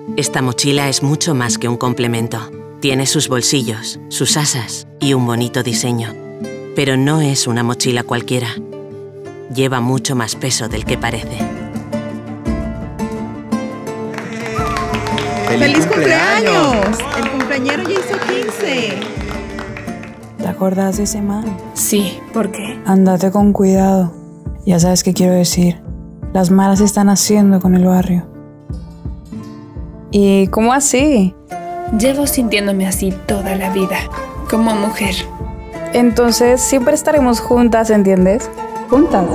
Esta mochila es mucho más que un complemento. Tiene sus bolsillos, sus asas y un bonito diseño. Pero no es una mochila cualquiera. Lleva mucho más peso del que parece. ¡Feliz cumpleaños! El cumpleañero ya hizo 15. ¿Te acuerdas de ese man? Sí, ¿por qué? Ándate con cuidado. Ya sabes qué quiero decir. Las malas se están haciendo con el barrio. ¿Y cómo así? Llevo sintiéndome así toda la vida, como mujer. Entonces siempre estaremos juntas, ¿entiendes? Juntas.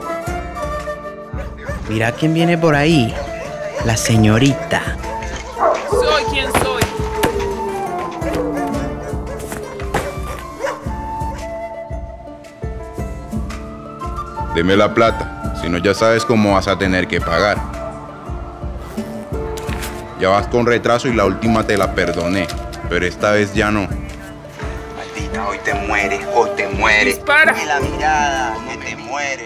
Mira quién viene por ahí. La señorita. Soy quien soy. Deme la plata, si no ya sabes cómo vas a tener que pagar. Ya vas con retraso y la última te la perdoné, pero esta vez ya no. Maldita, hoy te mueres, hoy te mueres. ¡Dispara! Dame la mirada, no te mueres.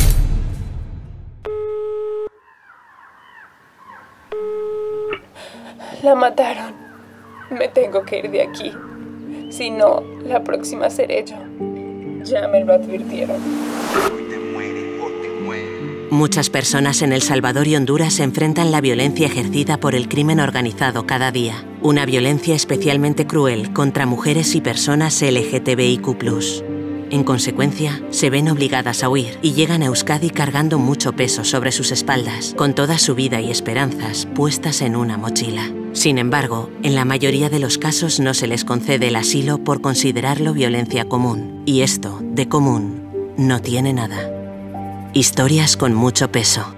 La mataron. Me tengo que ir de aquí. Si no, la próxima seré yo. Ya me lo advirtieron. Hoy te mueres, hoy te mueres. Muchas personas en El Salvador y Honduras enfrentan la violencia ejercida por el crimen organizado cada día. Una violencia especialmente cruel contra mujeres y personas LGTBIQ+. En consecuencia, se ven obligadas a huir y llegan a Euskadi cargando mucho peso sobre sus espaldas, con toda su vida y esperanzas puestas en una mochila. Sin embargo, en la mayoría de los casos no se les concede el asilo por considerarlo violencia común. Y esto, de común, no tiene nada. Historias con mucho peso.